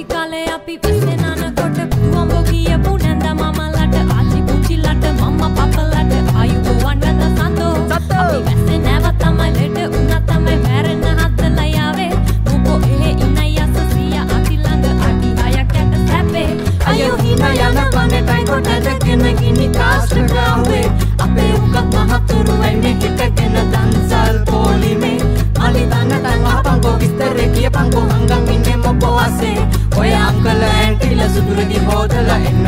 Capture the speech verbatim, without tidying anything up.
පුටි කාලේ අපි වෙස්සේ නානකොට දුවඹ ගියපු නැන්ද මමලට ආච්චි පුංචිලට මම්මා පප්පලට ආයුබෝවන් වැඳ සතෝ අපි වෙස්සේ නැව තමයි ලෙඩ උනා තමයි මැරෙන්න හදලා යාවේ මොකෝ එහෙ ඉන්නයි අස සියා අති ළඟ අඩි හයක් යට සැපේ අයෝ හිනා යන කනටයි කොටදගෙන ගිනි කාස්ට් ගාවේ අපේ උගත් මහතුරු වෙන්නේ හිටගෙන දන්සල් පොලිමේ මලි දන්නට අපංගෝ විස්තරේ කියපංගෝ හංගන් ඉන්නේ මොකෝ අසේ ඔය අංකල් ඇන්ටිලා සුදුරදි හොදලා